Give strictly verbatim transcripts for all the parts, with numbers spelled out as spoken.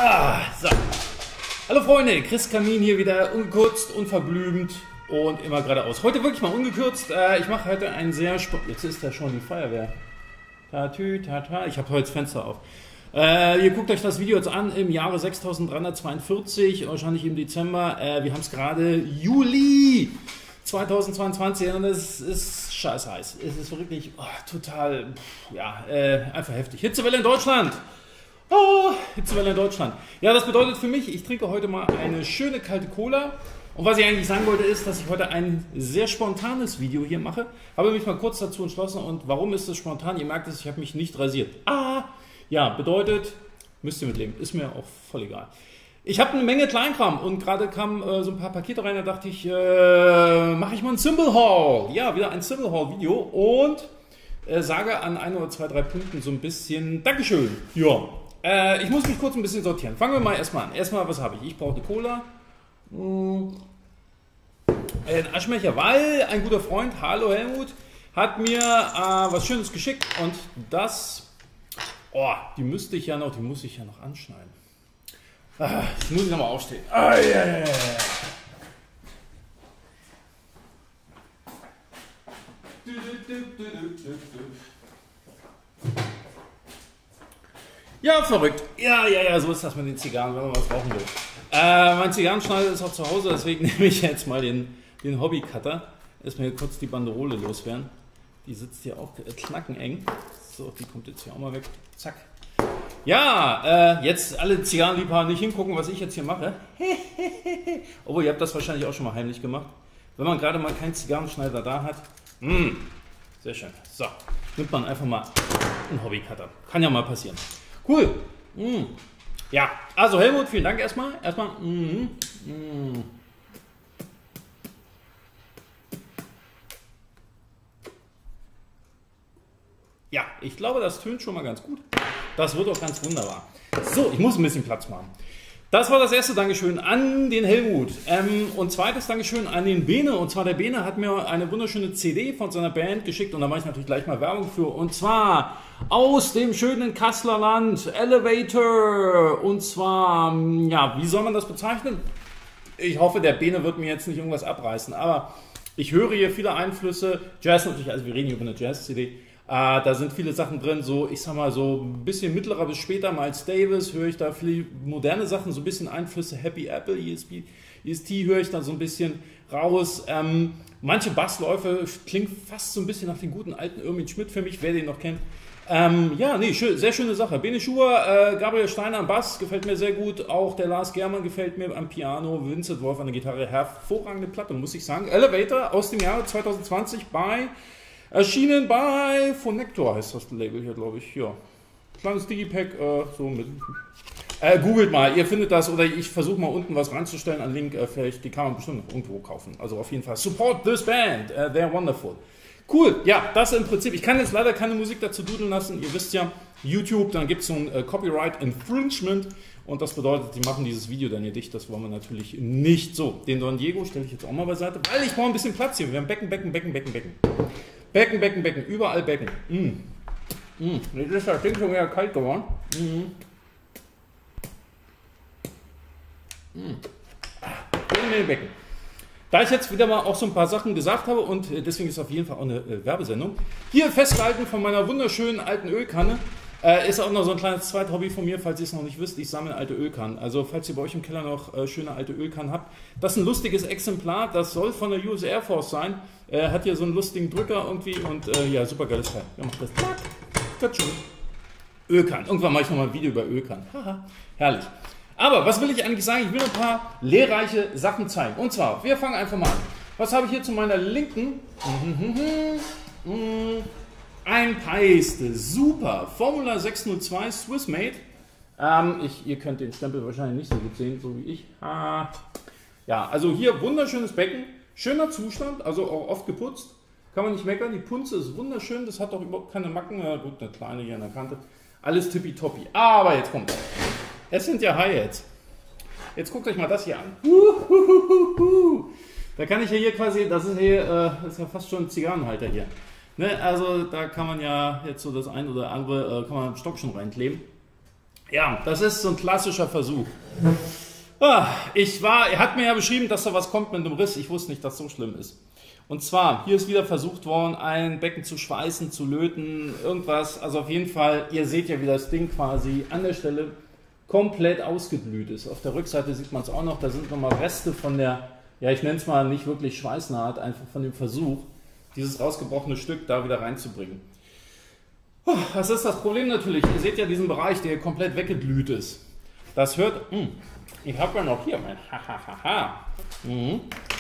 Ah, so. Hallo Freunde, Chris Kamin hier wieder, ungekürzt, unverblümt und immer geradeaus. Heute wirklich mal ungekürzt. Äh, ich mache heute ein sehr Sport. Jetzt ist da schon die Feuerwehr. Tatü, tata. Ich habe heute das Fenster auf. Äh, ihr guckt euch das Video jetzt an im Jahre sechstausenddreihundertzweiundvierzig, wahrscheinlich im Dezember. Äh, wir haben es gerade Juli zweitausendzweiundzwanzig und es ist scheiß heiß. Es ist wirklich oh, total, pff, ja, äh, einfach heftig. Hitzewelle in Deutschland. Oh, Hitzewelle in Deutschland. Ja, das bedeutet für mich, ich trinke heute mal eine schöne kalte Cola. Und was ich eigentlich sagen wollte, ist, dass ich heute ein sehr spontanes Video hier mache. Habe mich mal kurz dazu entschlossen. Und warum ist es spontan? Ihr merkt es, ich habe mich nicht rasiert. Ah, ja, bedeutet, müsst ihr mitleben. Ist mir auch voll egal. Ich habe eine Menge Kleinkram und gerade kamen äh, so ein paar Pakete rein. Da dachte ich, äh, mache ich mal ein Symbol Haul. Ja, wieder ein Symbol Haul Video. Und äh, sage an ein oder zwei, drei Punkten so ein bisschen Dankeschön. Ja. Äh, ich muss mich kurz ein bisschen sortieren. Fangen wir mal erstmal an. Erstmal, was habe ich? Ich brauche eine Cola. Hm. Ein Aschenbecher, weil ein guter Freund, hallo Helmut, hat mir äh, was Schönes geschickt. Und das, oh, die müsste ich ja noch, die muss ich ja noch anschneiden. Ah, jetzt muss ich nochmal aufstehen. Ah, yeah, yeah, yeah. Ja, verrückt. Ja, ja, ja, so ist das mit den Zigarren, wenn man was rauchen will. Äh, mein Zigarrenschneider ist auch zu Hause, deswegen nehme ich jetzt mal den, den Hobby-Cutter. Erstmal hier kurz die Banderole loswerden. Die sitzt hier auch knackeneng. So, die kommt jetzt hier auch mal weg. Zack. Ja, äh, jetzt alle Zigarrenliebhaber nicht hingucken, was ich jetzt hier mache. Obwohl, ihr habt das wahrscheinlich auch schon mal heimlich gemacht. Wenn man gerade mal keinen Zigarrenschneider da hat. Mh, sehr schön. So, nimmt man einfach mal einen Hobby-Cutter. Kann ja mal passieren. Cool. Mm. Ja, also Helmut, vielen Dank erstmal. Erstmal. Mm. Mm. Ja, ich glaube, das tönt schon mal ganz gut. Das wird auch ganz wunderbar. So, ich muss ein bisschen Platz machen. Das war das erste Dankeschön an den Helmut. Ähm, und zweites Dankeschön an den Bene. Und zwar der Bene hat mir eine wunderschöne C D von seiner Band geschickt. Und da mache ich natürlich gleich mal Werbung für. Und zwar aus dem schönen Kasseler Land, Elevator. Und zwar, ja, wie soll man das bezeichnen? Ich hoffe, der Bene wird mir jetzt nicht irgendwas abreißen. Aber ich höre hier viele Einflüsse. Jazz natürlich, also wir reden hier über eine Jazz-C D. Uh, da sind viele Sachen drin, so ich sag mal so ein bisschen mittlerer bis später, Miles Davis höre ich da viele moderne Sachen, so ein bisschen Einflüsse, Happy Apple, E S P, E S T höre ich da so ein bisschen raus. Ähm, manche Bassläufe klingen fast so ein bisschen nach den guten alten Irmin Schmidt für mich, wer den noch kennt. Ähm, ja, nee, schön, sehr schöne Sache. Bene Schur, äh, Gabriel Steiner am Bass, gefällt mir sehr gut. Auch der Lars Germann gefällt mir am Piano, Vincent Wolf an der Gitarre, hervorragende Platte, muss ich sagen. Elevator aus dem Jahre zweitausendzwanzig bei erschienen bei Phonector, heißt das Label hier, glaube ich. Ja. Kleines Digipack, äh, so mit. Äh, googelt mal, ihr findet das oder ich versuche mal unten was reinzustellen an Link. Äh, vielleicht, die kann man bestimmt noch irgendwo kaufen. Also auf jeden Fall. Support this band, uh, they're wonderful. Cool, ja, das im Prinzip. Ich kann jetzt leider keine Musik dazu dudeln lassen. Ihr wisst ja, YouTube, dann gibt es so ein äh, Copyright Infringement. Und das bedeutet, die machen dieses Video dann hier dicht. Das wollen wir natürlich nicht. So, den Don Diego stelle ich jetzt auch mal beiseite, weil ich brauche ein bisschen Platz hier. Wir haben Becken, Becken, Becken, Becken, Becken. Becken, Becken, Becken, überall Becken. Mm. Mm. Jetzt ist das Ding schon wieder kalt geworden. Mm. Mm. Ah, Becken. Da ich jetzt wieder mal auch so ein paar Sachen gesagt habe und deswegen ist auf jeden Fall auch eine äh, Werbesendung. Hier festgehalten von meiner wunderschönen alten Ölkanne. Äh, ist auch noch so ein kleines Zweithobby von mir, falls ihr es noch nicht wisst. Ich sammle alte Ölkannen. Also falls ihr bei euch im Keller noch äh, schöne alte Ölkannen habt. Das ist ein lustiges Exemplar. Das soll von der U S Air Force sein. Äh, hat hier so einen lustigen Drücker irgendwie und äh, ja, super geiles Teil. Ja, macht das. Zack. Ölkannen. Irgendwann mache ich nochmal ein Video über Ölkannen. Haha, herrlich. Aber was will ich eigentlich sagen? Ich will ein paar lehrreiche Sachen zeigen. Und zwar, wir fangen einfach mal an. Was habe ich hier zu meiner Linken? Ein Paiste, super, Formula sechshundertzwei Swiss Made. Ähm, ich, ihr könnt den Stempel wahrscheinlich nicht so gut sehen, so wie ich. Ah. Ja, also hier wunderschönes Becken, schöner Zustand, also auch oft geputzt. Kann man nicht meckern, die Punze ist wunderschön, das hat auch überhaupt keine Macken. Ja, gut, eine kleine hier an der Kante. Alles tippitoppi. Aber jetzt kommt es sind ja Hi-Hats. Jetzt guckt euch mal das hier an. Uhuhuhu. Da kann ich ja hier quasi, das ist hier, äh, das ist ja fast schon ein Zigarrenhalter hier. Ne, also da kann man ja jetzt so das ein oder andere, äh, kann man einen Stock schon reinkleben. Ja, das ist so ein klassischer Versuch. Ah, ich war, er hat mir ja beschrieben, dass da was kommt mit einem Riss. Ich wusste nicht, dass es so schlimm ist. Und zwar, hier ist wieder versucht worden, ein Becken zu schweißen, zu löten, irgendwas. Also auf jeden Fall, ihr seht ja, wie das Ding quasi an der Stelle komplett ausgeblüht ist. Auf der Rückseite sieht man es auch noch, da sind nochmal Reste von der, ja ich nenne es mal nicht wirklich Schweißnaht, einfach von dem Versuch, dieses rausgebrochene Stück da wieder reinzubringen. Was ist das Problem natürlich? Ihr seht ja diesen Bereich, der komplett weggeglüht ist. Das hört, mh, ich habe ja noch hier mein Hahaha. Mhm.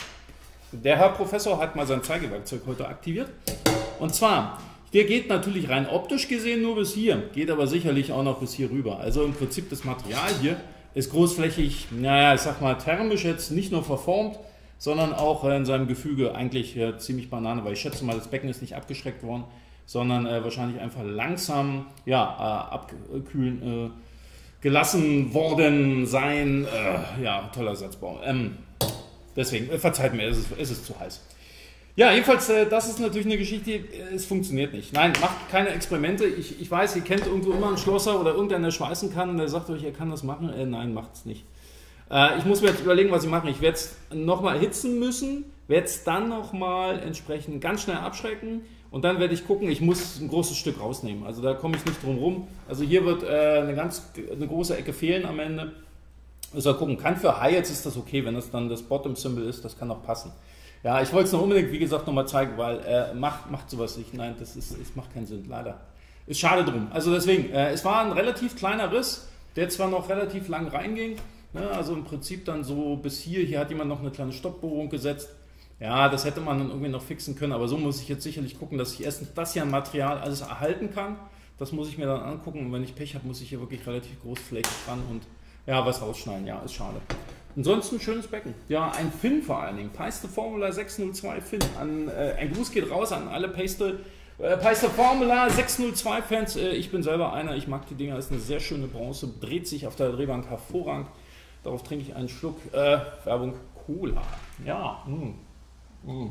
Der Herr Professor hat mal sein Zeigewerkzeug heute aktiviert. Und zwar, der geht natürlich rein optisch gesehen nur bis hier, geht aber sicherlich auch noch bis hier rüber. Also im Prinzip das Material hier ist großflächig, naja, ich sag mal thermisch jetzt nicht nur verformt, sondern auch in seinem Gefüge eigentlich äh, ziemlich Banane, weil ich schätze mal, das Becken ist nicht abgeschreckt worden, sondern äh, wahrscheinlich einfach langsam ja, äh, abkühlen äh, gelassen worden sein. Äh, ja, toller Satzbau. Ähm, deswegen, äh, verzeiht mir, es ist, es ist zu heiß. Ja, jedenfalls, äh, das ist natürlich eine Geschichte, äh, es funktioniert nicht. Nein, macht keine Experimente. Ich, ich weiß, ihr kennt irgendwo immer einen Schlosser oder irgendeinen, der schweißen kann und der sagt euch, er kann das machen. Äh, nein, macht es nicht. Äh, ich muss mir jetzt überlegen, was ich mache. Ich werde es nochmal erhitzen müssen, werde es dann nochmal entsprechend ganz schnell abschrecken und dann werde ich gucken, ich muss ein großes Stück rausnehmen. Also da komme ich nicht drum rum. Also hier wird äh, eine ganz eine große Ecke fehlen am Ende. Also gucken, kann für High jetzt ist das okay, wenn das dann das Bottom-Symbol ist, das kann auch passen. Ja, ich wollte es noch unbedingt, wie gesagt, nochmal zeigen, weil äh, macht, macht sowas nicht. Nein, das ist, es macht keinen Sinn, leider. Ist schade drum. Also deswegen, äh, es war ein relativ kleiner Riss, der zwar noch relativ lang reinging, ne, also im Prinzip dann so bis hier, hier hat jemand noch eine kleine Stoppbohrung gesetzt. Ja, das hätte man dann irgendwie noch fixen können, aber so muss ich jetzt sicherlich gucken, dass ich erstens das hier an Material alles erhalten kann. Das muss ich mir dann angucken und wenn ich Pech habe, muss ich hier wirklich relativ großflächig dran und ja, was rausschneiden. Ja, ist schade. Ansonsten schönes Becken. Ja, ein Fin vor allen Dingen. Paiste Formula sechs null zwei Fin. An, äh, ein Gruß geht raus an alle Paiste, äh, Paiste Formula sechs null zwei Fans. Äh, ich bin selber einer. Ich mag die Dinger. Das ist eine sehr schöne Bronze. Dreht sich auf der Drehbank hervorragend. Darauf trinke ich einen Schluck äh, Werbung Cola. Ja. Mm. Mm.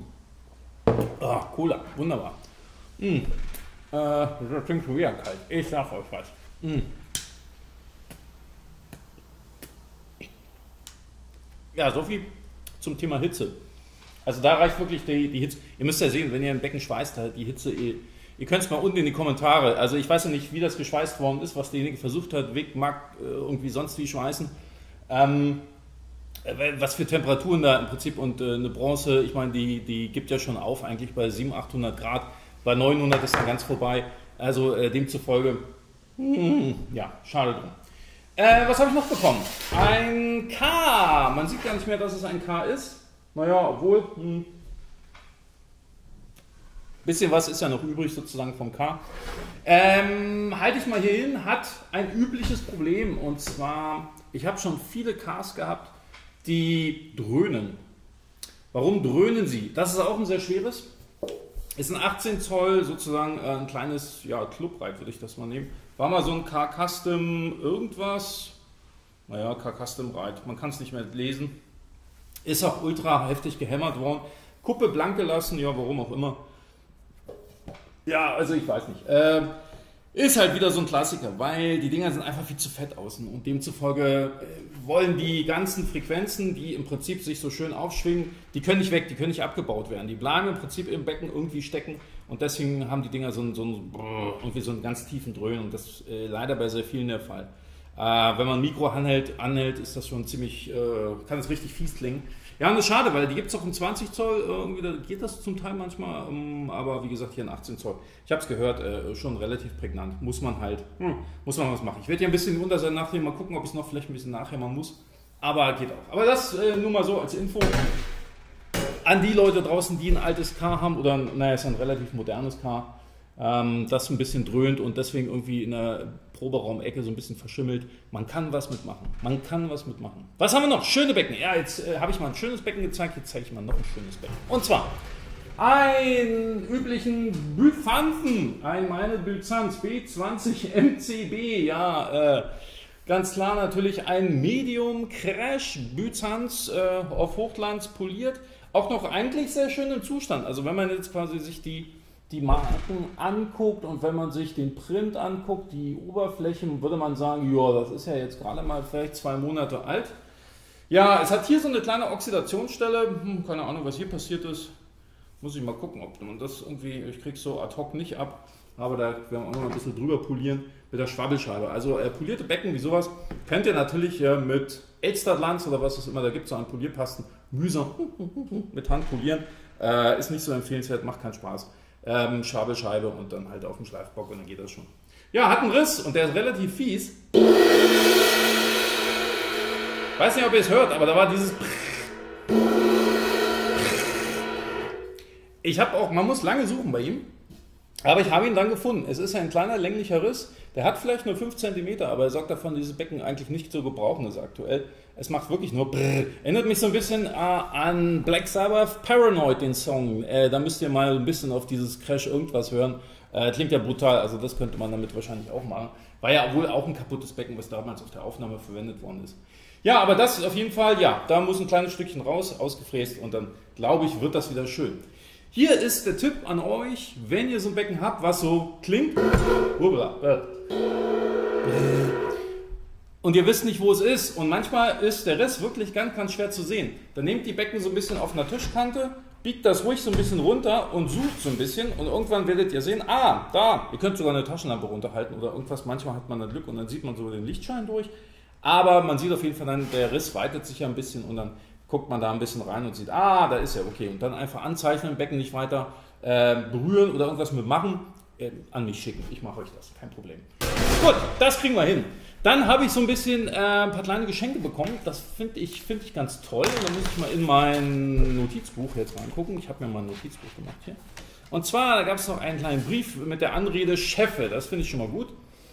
Ah, Cola. Wunderbar. Mm. Äh, das klingt schon wieder kalt. Ich sag euch was. Mm. Ja, so viel zum Thema Hitze. Also da reicht wirklich die, die Hitze. Ihr müsst ja sehen, wenn ihr ein Becken schweißt, halt die Hitze, ihr, ihr könnt es mal unten in die Kommentare, also ich weiß ja nicht, wie das geschweißt worden ist, was derjenige versucht hat, Weg mag äh, irgendwie sonst wie schweißen. Ähm, was für Temperaturen da im Prinzip und äh, eine Bronze, ich meine, die, die gibt ja schon auf eigentlich bei siebenhundert, achthundert Grad, bei neunhundert ist dann ganz vorbei. Also äh, demzufolge, mm, ja, schade drum. Äh, was habe ich noch bekommen? Ein K. Man sieht gar nicht mehr, dass es ein K ist. Naja, obwohl. Hm, bisschen was ist ja noch übrig sozusagen vom K. Ähm, halte ich mal hier hin, hat ein übliches Problem. Und zwar, ich habe schon viele Ks gehabt, die dröhnen. Warum dröhnen sie? Das ist auch ein sehr schweres. Ist ein achtzehn Zoll sozusagen äh, ein kleines ja, Clubreit, würde ich das mal nehmen. War mal so ein K-Custom irgendwas. Naja, K-Custom Reit. Man kann es nicht mehr lesen. Ist auch ultra heftig gehämmert worden. Kuppe blank gelassen, ja, warum auch immer. Ja, also ich weiß nicht. Äh, ist halt wieder so ein Klassiker, weil die Dinger sind einfach viel zu fett außen. Und demzufolge äh, wollen die ganzen Frequenzen, die im Prinzip sich so schön aufschwingen, die können nicht weg, die können nicht abgebaut werden. Die bleiben im Prinzip im Becken irgendwie stecken. Und deswegen haben die Dinger so einen, so einen, irgendwie so einen ganz tiefen Dröhnen. Und das ist äh, leider bei sehr vielen der Fall. Äh, wenn man ein Mikro anhält, anhält, ist das schon ziemlich, äh, kann es richtig fies klingen. Ja, und das ist schade, weil die gibt es auch um zwanzig Zoll, irgendwie da geht das zum Teil manchmal, um, aber wie gesagt hier in achtzehn Zoll. Ich habe es gehört, äh, schon relativ prägnant. Muss man halt, hm, muss man was machen. Ich werde hier ein bisschen die Unterseite nachdem mal gucken, ob ich es noch vielleicht ein bisschen nachhämmern muss. Aber geht auch. Aber das äh, nur mal so als Info an die Leute draußen, die ein altes K haben oder, naja, ist ein relativ modernes K, ähm, das ein bisschen dröhnt und deswegen irgendwie in der Proberaumecke so ein bisschen verschimmelt. Man kann was mitmachen. Man kann was mitmachen. Was haben wir noch? Schöne Becken. Ja, jetzt äh, habe ich mal ein schönes Becken gezeigt. Jetzt zeige ich mal noch ein schönes Becken. Und zwar einen üblichen Byzanzen. Ein meine Byzanz B zwanzig M C B. Ja, äh, ganz klar natürlich ein Medium Crash Byzanz äh, auf Hochglanz poliert. Auch noch eigentlich sehr schön im Zustand. Also wenn man jetzt quasi sich die die Marken anguckt und wenn man sich den Print anguckt, die Oberflächen, würde man sagen, ja, das ist ja jetzt gerade mal vielleicht zwei Monate alt. Ja, es hat hier so eine kleine Oxidationsstelle, hm, keine Ahnung, was hier passiert ist. Muss ich mal gucken, ob man das irgendwie, ich kriege so ad hoc nicht ab, aber da werden wir auch noch ein bisschen drüber polieren mit der Schwabbelscheibe. Also äh, polierte Becken wie sowas könnt ihr natürlich äh, mit Elsterglanz oder was es immer da gibt, so an Polierpasten, mühsam mit Hand polieren. Äh, ist nicht so empfehlenswert, macht keinen Spaß. Ähm, Schabelscheibe und dann halt auf dem Schleifbock und dann geht das schon. Ja, hat einen Riss und der ist relativ fies. Weiß nicht, ob ihr es hört, aber da war dieses... Ich habe auch, man muss lange suchen bei ihm, aber ich habe ihn dann gefunden. Es ist ein kleiner länglicher Riss, der hat vielleicht nur fünf Zentimeter, aber er sorgt davon, dieses Becken eigentlich nicht zu gebrauchen ist aktuell. Es macht wirklich nur brrr. Erinnert mich so ein bisschen äh, an Black Sabbath Paranoid, den Song. Äh, da müsst ihr mal ein bisschen auf dieses Crash irgendwas hören. Äh, klingt ja brutal, also das könnte man damit wahrscheinlich auch machen. War ja wohl auch ein kaputtes Becken, was damals auf der Aufnahme verwendet worden ist. Ja, aber das ist auf jeden Fall, ja, da muss ein kleines Stückchen raus, ausgefräst und dann, glaube ich, wird das wieder schön. Hier ist der Tipp an euch, wenn ihr so ein Becken habt, was so klingt, und ihr wisst nicht, wo es ist und manchmal ist der Riss wirklich ganz, ganz schwer zu sehen. Dann nehmt die Becken so ein bisschen auf einer Tischkante, biegt das ruhig so ein bisschen runter und sucht so ein bisschen und irgendwann werdet ihr sehen, ah, da, ihr könnt sogar eine Taschenlampe runterhalten oder irgendwas, manchmal hat man ein Glück und dann sieht man so den Lichtschein durch, aber man sieht auf jeden Fall dann, der Riss weitet sich ja ein bisschen und dann guckt man da ein bisschen rein und sieht, ah, da ist er, okay, und dann einfach anzeichnen, Becken nicht weiter äh, berühren oder irgendwas mit machen, äh, an mich schicken, ich mache euch das, kein Problem. Gut, das kriegen wir hin. Dann habe ich so ein bisschen äh, ein paar kleine Geschenke bekommen. Das finde ich, find ich ganz toll. Und dann muss ich mal in mein Notizbuch jetzt reingucken. Ich habe mir mal ein Notizbuch gemacht hier. Und zwar, da gab es noch einen kleinen Brief mit der Anrede Chefe. Das finde ich schon mal gut.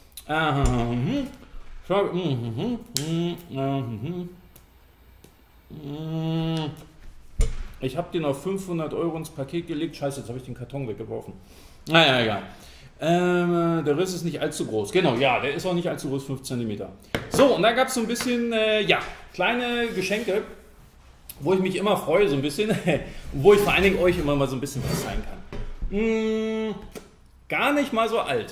Ich habe den auf fünfhundert Euro ins Paket gelegt. Scheiße, jetzt habe ich den Karton weggeworfen. Naja, egal. Ähm, der Riss ist nicht allzu groß. Genau, ja, der ist auch nicht allzu groß, fünf Zentimeter. So, und da gab es so ein bisschen, äh, ja, kleine Geschenke, wo ich mich immer freue, so ein bisschen, wo ich vor allen Dingen euch immer mal so ein bisschen was zeigen kann. Hm, gar nicht mal so alt.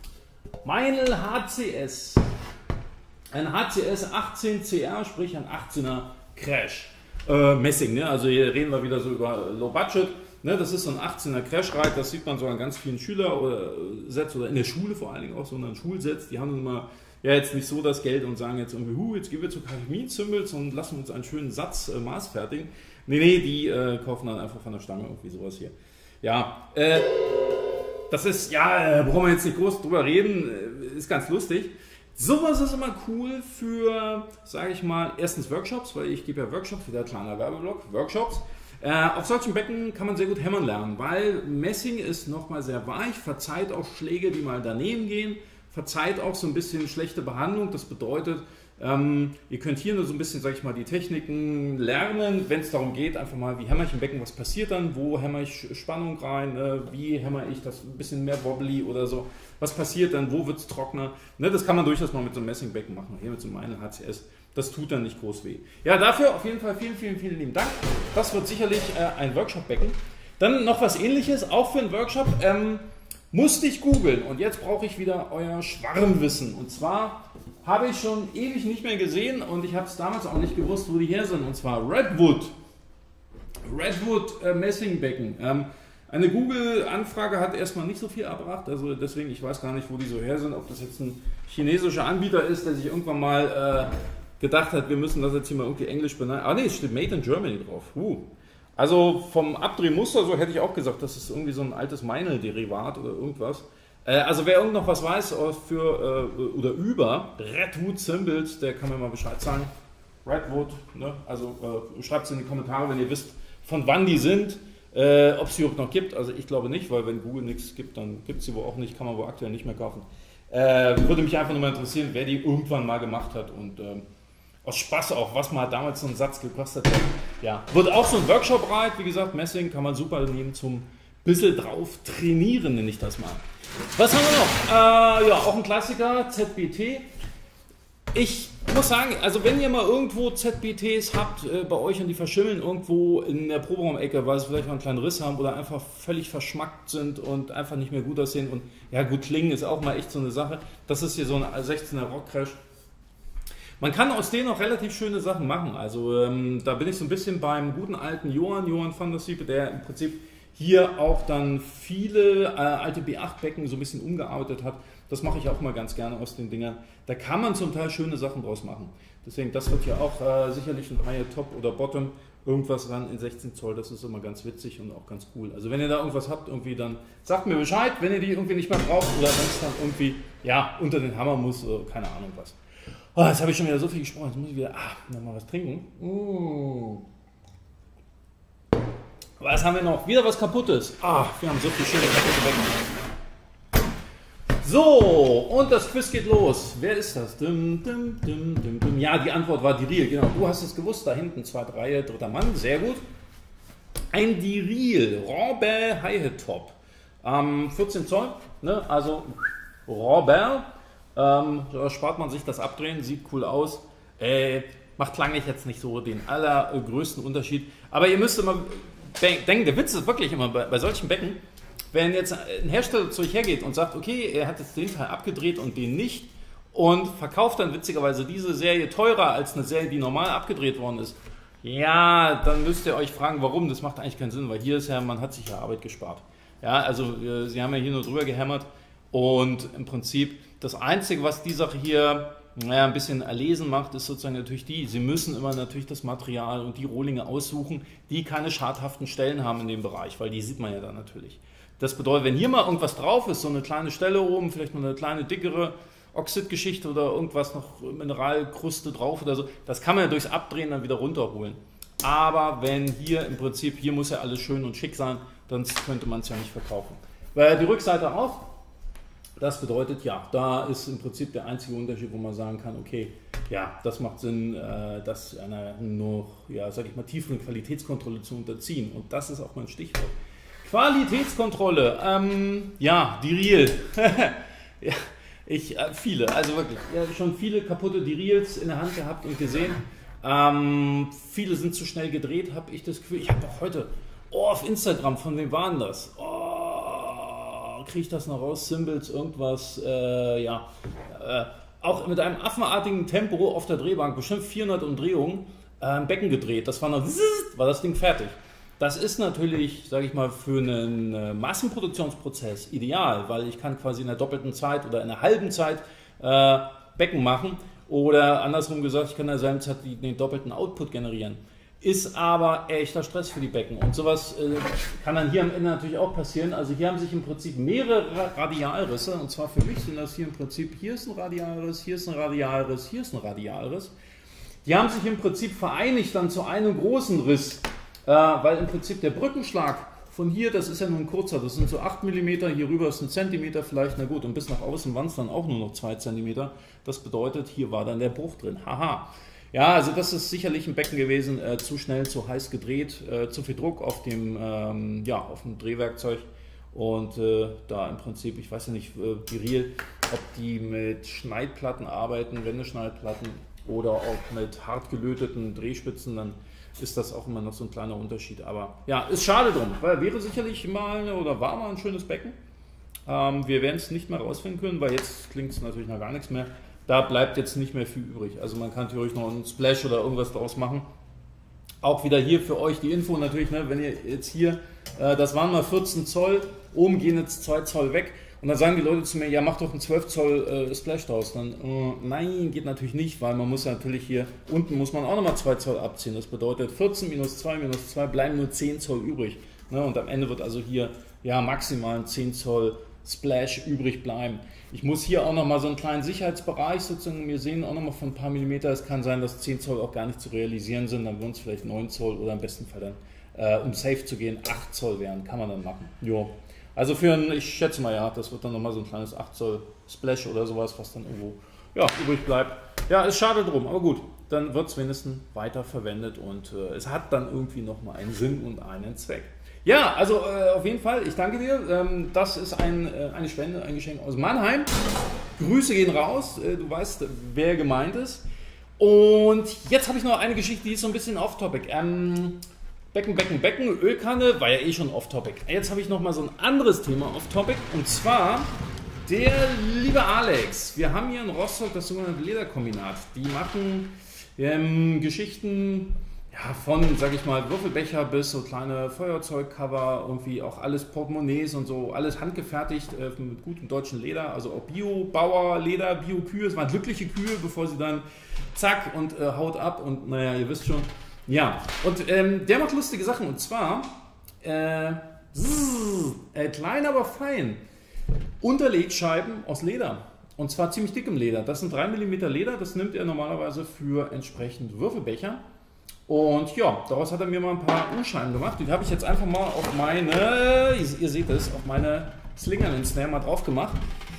Meinl H C S. Ein H C S achtzehn C R, sprich ein achtzehner Crash. Äh, Messing, ne? Also hier reden wir wieder so über Low Budget. Ne, das ist so ein achtzehner Crash-Ride, das sieht man so an ganz vielen Schüler oder Sets oder in der Schule vor allen Dingen auch, so an Schulsets, die haben dann immer ja jetzt nicht so das Geld und sagen jetzt irgendwie, hu, jetzt gehen wir zu Kamin-Symbols und lassen uns einen schönen Satz äh, Maß fertigen. Nee, nee, die äh, kaufen dann einfach von der Stange irgendwie sowas hier. Ja, äh, das ist, ja, äh, brauchen wir jetzt nicht groß drüber reden, äh, ist ganz lustig. Sowas ist immer cool für, sage ich mal, erstens Workshops, weil ich gebe ja Workshops, wieder ein kleiner Werbeblock, Workshops. Äh, auf solchen Becken kann man sehr gut hämmern lernen, weil Messing ist nochmal sehr weich, verzeiht auch Schläge, die mal daneben gehen, verzeiht auch so ein bisschen schlechte Behandlung. Das bedeutet, ähm, ihr könnt hier nur so ein bisschen, sag ich mal, die Techniken lernen, wenn es darum geht, einfach mal, wie hämmer ich im Becken, was passiert dann, wo hämmer ich Spannung rein, äh, wie hämmer ich das ein bisschen mehr wobbly oder so, was passiert dann, wo wird es trockener. Ne, das kann man durchaus mal mit so einem Messingbecken machen, hier mit so einem Meinl H C S. Das tut dann nicht groß weh. Ja, dafür auf jeden Fall vielen, vielen, vielen lieben Dank. Das wird sicherlich äh, ein Workshop-Becken. Dann noch was Ähnliches, auch für einen Workshop, ähm, musste ich googeln. Und jetzt brauche ich wieder euer Schwarmwissen. Und zwar habe ich schon ewig nicht mehr gesehen und ich habe es damals auch nicht gewusst, wo die her sind. Und zwar Redwood. Redwood äh, Messingbecken. Ähm, eine Google-Anfrage hat erstmal nicht so viel erbracht. Also deswegen, ich weiß gar nicht, wo die so her sind. Ob das jetzt ein chinesischer Anbieter ist, der sich irgendwann mal... Äh, gedacht hat, wir müssen das jetzt hier mal irgendwie englisch benennen. Ah ne, es steht Made in Germany drauf. Uh. Also vom Abdrehmuster, so hätte ich auch gesagt, das ist irgendwie so ein altes Meinl-Derivat oder irgendwas. Äh, also wer irgend noch was weiß für äh, oder über Redwood Symbols, der kann mir mal Bescheid sagen. Redwood, ne? Also äh, schreibt es in die Kommentare, wenn ihr wisst, von wann die sind, äh, ob es sie überhaupt noch gibt. Also ich glaube nicht, weil wenn Google nichts gibt, dann gibt es sie wohl auch nicht, kann man wohl aktuell nicht mehr kaufen. Äh, würde mich einfach nur mal interessieren, wer die irgendwann mal gemacht hat und ähm, aus Spaß auch, was mal damals so ein Satz gekostet hat. Ja, wird auch so ein Workshop-Ride, wie gesagt, Messing kann man super nehmen zum bisschen drauf trainieren, nenne ich das mal. Was haben wir noch? Äh, ja, auch ein Klassiker, Z B T. Ich muss sagen, also wenn ihr mal irgendwo Z B Ts habt äh, bei euch und die verschimmeln irgendwo in der Proberaumecke, weil sie vielleicht mal einen kleinen Riss haben oder einfach völlig verschmackt sind und einfach nicht mehr gut aussehen und ja gut, klingen ist auch mal echt so eine Sache. Das ist hier so ein sechzehner Rock-Crash. Man kann aus denen auch relativ schöne Sachen machen. Also ähm, da bin ich so ein bisschen beim guten alten Johann, Johann van der Siepe, der im Prinzip hier auch dann viele äh, alte B acht Becken so ein bisschen umgearbeitet hat. Das mache ich auch mal ganz gerne aus den Dingern. Da kann man zum Teil schöne Sachen draus machen. Deswegen, das wird hier auch äh, sicherlich ein High, Top oder Bottom irgendwas ran in sechzehn Zoll. Das ist immer ganz witzig und auch ganz cool. Also wenn ihr da irgendwas habt, irgendwie, dann sagt mir Bescheid, wenn ihr die irgendwie nicht mehr braucht oder wenn es dann irgendwie ja, unter den Hammer muss oder keine Ahnung was. Oh, jetzt habe ich schon wieder so viel gesprochen. Jetzt muss ich wieder ah, nochmal was trinken. Mm. Was haben wir noch? Wieder was Kaputtes. Ah, wir haben so viel schöne kaputte Becken. So, und das Quiz geht los. Wer ist das? Dim, dim, dim, dim, dim. Ja, die Antwort war Diril. Genau, du hast es gewusst. Da hinten, zweite Reihe, dritter Mann. Sehr gut. Ein Diril. Robert Hi-Hat Top. Ähm, vierzehn Zoll. Ne? Also Robert. Ähm, da spart man sich das Abdrehen. Sieht cool aus. Äh, macht klanglich jetzt nicht so den allergrößten Unterschied. Aber ihr müsst immer denken, der Witz ist wirklich immer bei, bei solchen Becken, wenn jetzt ein Hersteller zu euch hergeht und sagt, okay, er hat jetzt den Teil abgedreht und den nicht und verkauft dann witzigerweise diese Serie teurer als eine Serie, die normal abgedreht worden ist, ja, dann müsst ihr euch fragen, warum. Das macht eigentlich keinen Sinn, weil hier ist ja, man hat sich ja Arbeit gespart. Ja, also äh, sie haben ja hier nur drüber gehämmert und im Prinzip das Einzige, was die Sache hier naja, ein bisschen erlesen macht, ist sozusagen natürlich die, sie müssen immer natürlich das Material und die Rohlinge aussuchen, die keine schadhaften Stellen haben in dem Bereich, weil die sieht man ja dann natürlich. Das bedeutet, wenn hier mal irgendwas drauf ist, so eine kleine Stelle oben, vielleicht noch eine kleine dickere Oxidgeschichte oder irgendwas noch Mineralkruste drauf oder so, das kann man ja durchs Abdrehen dann wieder runterholen. Aber wenn hier im Prinzip, hier muss ja alles schön und schick sein, sonst könnte man es ja nicht verkaufen. Weil die Rückseite auch. Das bedeutet, ja, da ist im Prinzip der einzige Unterschied, wo man sagen kann, okay, ja, das macht Sinn, äh, das einer noch, ja, sag ich mal, tieferen Qualitätskontrolle zu unterziehen. Und das ist auch mein Stichwort. Qualitätskontrolle, ähm, ja, Diril. ja, ich, äh, viele, also wirklich, ja, schon viele kaputte Dirils in der Hand gehabt und gesehen. Ähm, viele sind zu schnell gedreht, habe ich das Gefühl. Ich habe doch heute, oh, auf Instagram, von wem waren das? Oh, kriege ich das noch raus? Symbols, irgendwas, äh, ja, äh, auch mit einem affenartigen Tempo auf der Drehbank, bestimmt vierhundert Umdrehungen, äh, ein Becken gedreht. Das war noch, war das Ding fertig. Das ist natürlich, sage ich mal, für einen äh, Massenproduktionsprozess ideal, weil ich kann quasi in der doppelten Zeit oder in einer halben Zeit äh, Becken machen oder andersrum gesagt, ich kann in derselben Zeit die, den doppelten Output generieren. Ist aber echter Stress für die Becken und sowas äh, kann dann hier am Ende natürlich auch passieren. Also hier haben sich im Prinzip mehrere Radialrisse und zwar für mich sind das hier im Prinzip, hier ist ein Radialriss, hier ist ein Radialriss, hier ist ein Radialriss. Die haben sich im Prinzip vereinigt dann zu einem großen Riss, äh, weil im Prinzip der Brückenschlag von hier, das ist ja nur ein kurzer, das sind so acht Millimeter, hier rüber ist ein Zentimeter vielleicht, na gut, und bis nach außen waren es dann auch nur noch zwei Zentimeter. Das bedeutet, hier war dann der Bruch drin, haha. Ja, also das ist sicherlich ein Becken gewesen, äh, zu schnell, zu heiß gedreht, äh, zu viel Druck auf dem, ähm, ja, auf dem Drehwerkzeug und äh, da im Prinzip, ich weiß ja nicht, äh, Diril, ob die mit Schneidplatten arbeiten, Wendeschneidplatten oder auch mit hart gelöteten Drehspitzen, dann ist das auch immer noch so ein kleiner Unterschied. Aber ja, ist schade drum, weil wäre sicherlich mal oder war mal ein schönes Becken. Ähm, wir werden es nicht mehr rausfinden können, weil jetzt klingt es natürlich noch gar nichts mehr. Da bleibt jetzt nicht mehr viel übrig. Also man kann theoretisch noch einen Splash oder irgendwas draus machen. Auch wieder hier für euch die Info natürlich, ne, wenn ihr jetzt hier, äh, das waren mal vierzehn Zoll, oben gehen jetzt zwei Zoll weg. Und dann sagen die Leute zu mir, ja mach doch einen zwölf Zoll äh, Splash draus. Dann, äh, nein, geht natürlich nicht, weil man muss ja natürlich hier, unten muss man auch nochmal zwei Zoll abziehen. Das bedeutet vierzehn minus zwei minus zwei bleiben nur zehn Zoll übrig. Ne, und am Ende wird also hier ja maximal ein zehn Zoll Splash übrig bleiben. Ich muss hier auch nochmal so einen kleinen Sicherheitsbereich sozusagen mir sehen, auch nochmal von ein paar Millimeter. Es kann sein, dass zehn Zoll auch gar nicht zu realisieren sind, dann würden es vielleicht neun Zoll oder im besten Fall dann, äh, um safe zu gehen, acht Zoll wären. Kann man dann machen. Jo. Also für ein, ich schätze mal, ja, das wird dann nochmal so ein kleines acht Zoll Splash oder sowas, was dann irgendwo ja, übrig bleibt. Ja, ist schade drum, aber gut, dann wird es wenigstens weiter verwendet und äh, es hat dann irgendwie nochmal einen Sinn und einen Zweck. Ja, also äh, auf jeden Fall, ich danke dir. Ähm, das ist ein, äh, eine Spende, ein Geschenk aus Mannheim. Grüße gehen raus, äh, du weißt, wer gemeint ist. Und jetzt habe ich noch eine Geschichte, die ist so ein bisschen off-topic. Ähm, Becken, Becken, Becken, Ölkanne war ja eh schon off-topic. Jetzt habe ich noch mal so ein anderes Thema off-topic. Und zwar der liebe Alex. Wir haben hier in Rostock das sogenannte Lederkombinat. Die machen ähm, Geschichten ja, von, sag ich mal, Würfelbecher bis so kleine Feuerzeugcover, irgendwie auch alles Portemonnaies und so, alles handgefertigt äh, mit gutem deutschen Leder, also auch Bio-Bauer-Leder, Bio-Kühe. Es waren glückliche Kühe, bevor sie dann zack und äh, haut ab und naja, ihr wisst schon. Ja, und ähm, der macht lustige Sachen und zwar äh, zzz, äh, klein, aber fein. Unterlegscheiben aus Leder. Und zwar ziemlich dickem Leder. Das sind drei Millimeter Leder, das nimmt er normalerweise für entsprechend Würfelbecher. Und ja, daraus hat er mir mal ein paar U-Scheiben gemacht. Die habe ich jetzt einfach mal auf meine, ihr seht es, auf meine Slinger and Snare mal drauf gemacht.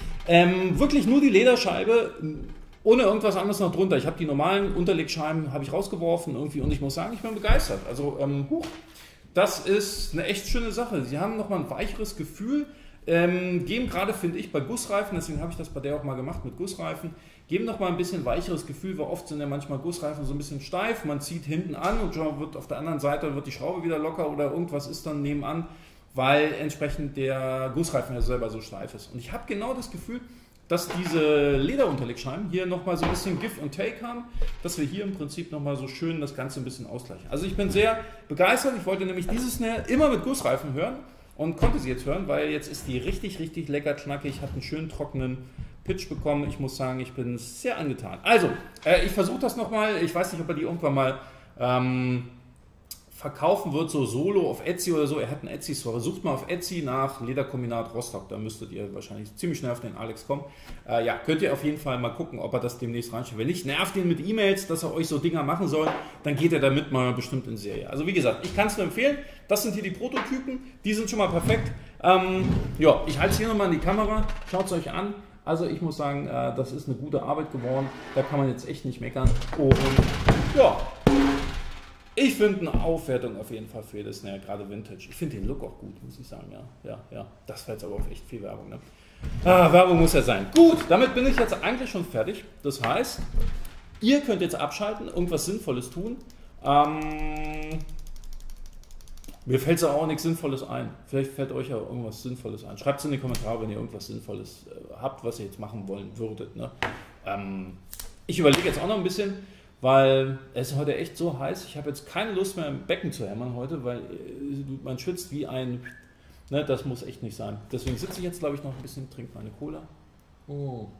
Ähm, wirklich nur die Lederscheibe, ohne irgendwas anderes noch drunter. Ich habe die normalen Unterlegscheiben habe ich rausgeworfen irgendwie und ich muss sagen, ich bin begeistert. Also, ähm, huch, das ist eine echt schöne Sache. Sie haben nochmal ein weicheres Gefühl. Ähm, geben gerade, finde ich, bei Gussreifen, deswegen habe ich das bei der auch mal gemacht mit Gussreifen, geben noch mal ein bisschen weicheres Gefühl, weil oft sind ja manchmal Gussreifen so ein bisschen steif, man zieht hinten an und schon wird auf der anderen Seite wird die Schraube wieder locker oder irgendwas ist dann nebenan, weil entsprechend der Gussreifen ja selber so steif ist. Und ich habe genau das Gefühl, dass diese Lederunterlegscheiben hier nochmal so ein bisschen Give and Take haben, dass wir hier im Prinzip nochmal so schön das Ganze ein bisschen ausgleichen. Also ich bin sehr begeistert, ich wollte nämlich dieses Snare immer mit Gussreifen hören, und konnte sie jetzt hören, weil jetzt ist die richtig, richtig lecker knackig, hat einen schönen trockenen Pitch bekommen. Ich muss sagen, ich bin sehr angetan. Also, äh, ich versuche das nochmal. Ich weiß nicht, ob er die irgendwann mal ähm, verkaufen wird, so solo auf Etsy oder so. Er hat einen Etsy-Store. Sucht mal auf Etsy nach Lederkombinat Rostock. Da müsstet ihr wahrscheinlich ziemlich schnell auf den Alex kommen. Äh, ja, könnt ihr auf jeden Fall mal gucken, ob er das demnächst reinstellt. Wenn nicht, nervt ihn mit E-Mails, dass er euch so Dinger machen soll. Dann geht er damit mal bestimmt in Serie. Also wie gesagt, ich kann es nur empfehlen. Das sind hier die Prototypen. Die sind schon mal perfekt. Ähm, ja, ich halte es hier nochmal in die Kamera. Schaut es euch an. Also ich muss sagen, äh, das ist eine gute Arbeit geworden. Da kann man jetzt echt nicht meckern. Und ja, ich finde eine Aufwertung auf jeden Fall für das, ne, gerade Vintage. Ich finde den Look auch gut, muss ich sagen. Ja, ja, ja. Das war jetzt aber auch echt viel Werbung. Ne? Ah, Werbung muss ja sein. Gut, damit bin ich jetzt eigentlich schon fertig. Das heißt, ihr könnt jetzt abschalten, irgendwas Sinnvolles tun. Ähm, mir fällt auch nichts Sinnvolles ein. Vielleicht fällt euch ja irgendwas Sinnvolles ein. Schreibt es in die Kommentare, wenn ihr irgendwas Sinnvolles äh, habt, was ihr jetzt machen wollen würdet. Ne? Ähm, ich überlege jetzt auch noch ein bisschen, weil es ist heute echt so heiß. Ich habe jetzt keine Lust mehr im Becken zu hämmern heute, weil äh, man schwitzt wie ein... Ne, das muss echt nicht sein. Deswegen sitze ich jetzt, glaube ich, noch ein bisschen, trinke meine Cola. Oh.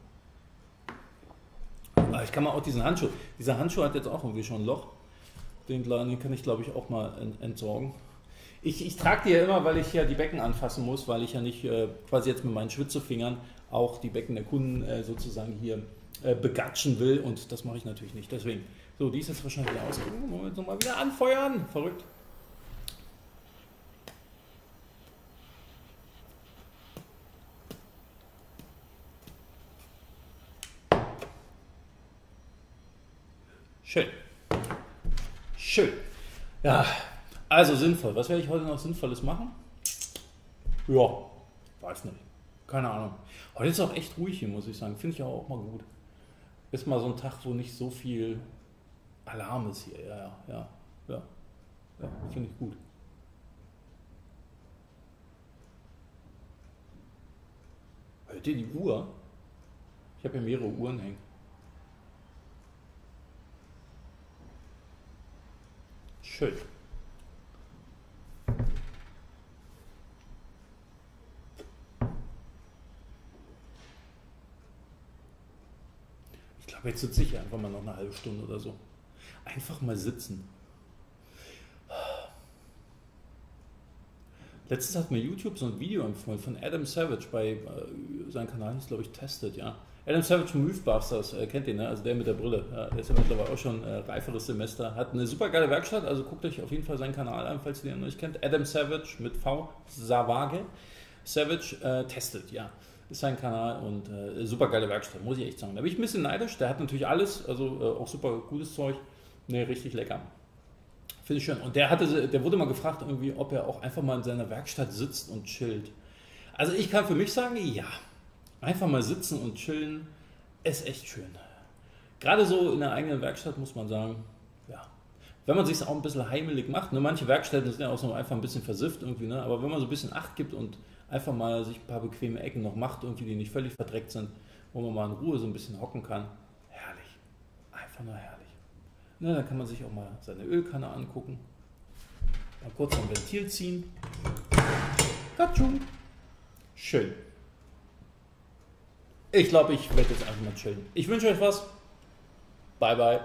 Aber ich kann mal auch diesen Handschuh... Dieser Handschuh hat jetzt auch irgendwie schon ein Loch. Den, den kann ich, glaube ich, auch mal entsorgen. Ich, ich trage die ja immer, weil ich ja die Becken anfassen muss, weil ich ja nicht äh, quasi jetzt mit meinen Schwitzefingern auch die Becken der Kunden äh, sozusagen hier äh, begatschen will und das mache ich natürlich nicht. Deswegen, so, die ist jetzt wahrscheinlich wieder ausgegangen. Wollen wir jetzt nochmal wieder anfeuern? Verrückt. Schön. Schön. Ja. Also sinnvoll. Was werde ich heute noch Sinnvolles machen? Ja, weiß nicht. Keine Ahnung. Heute ist auch echt ruhig hier, muss ich sagen. Finde ich auch mal gut. Ist mal so ein Tag, wo nicht so viel Alarm ist hier. Ja, ja, ja. Ja, ja, finde ich gut. Hört ihr die Uhr? Ich habe hier mehrere Uhren hängen. Schön. Ich glaube, jetzt sitze ich hier einfach mal noch eine halbe Stunde oder so. Einfach mal sitzen. Letztens hat mir YouTube so ein Video empfohlen von Adam Savage bei äh, seinem Kanal, ist glaube ich Tested, ja. Adam Savage von Mythbusters, äh, kennt ihr, ne? Also der mit der Brille. Ja, der ist ja mittlerweile auch schon äh, reiferes Semester. Hat eine super geile Werkstatt, also guckt euch auf jeden Fall seinen Kanal an, falls ihr den noch nicht kennt. Adam Savage mit V, Savage. Savage äh, Tested, ja. Ist sein Kanal und äh, super geile Werkstatt, muss ich echt sagen. Da bin ich ein bisschen neidisch. Der hat natürlich alles, also äh, auch super gutes Zeug. Ne, richtig lecker. Finde ich schön. Und der, hatte, der wurde mal gefragt, irgendwie, ob er auch einfach mal in seiner Werkstatt sitzt und chillt. Also ich kann für mich sagen, ja. Einfach mal sitzen und chillen ist echt schön. gerade so in der eigenen Werkstatt muss man sagen, ja, wenn man sich auch ein bisschen heimelig macht, ne, manche Werkstätten sind ja auch so einfach ein bisschen versifft irgendwie, ne, aber wenn man so ein bisschen Acht gibt und einfach mal sich ein paar bequeme Ecken noch macht, irgendwie, die nicht völlig verdreckt sind, wo man mal in Ruhe so ein bisschen hocken kann, herrlich, einfach nur herrlich. Ne, dann kann man sich auch mal seine Ölkanne angucken, mal kurz am Ventil ziehen, Katschum. Schön. Ich glaube, ich werde jetzt einfach mal chillen. Ich wünsche euch was. Bye, bye.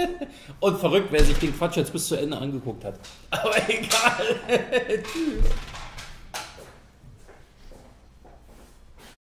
Und verrückt, wer sich den Quatsch jetzt bis zu Ende angeguckt hat. Aber egal. Tschüss.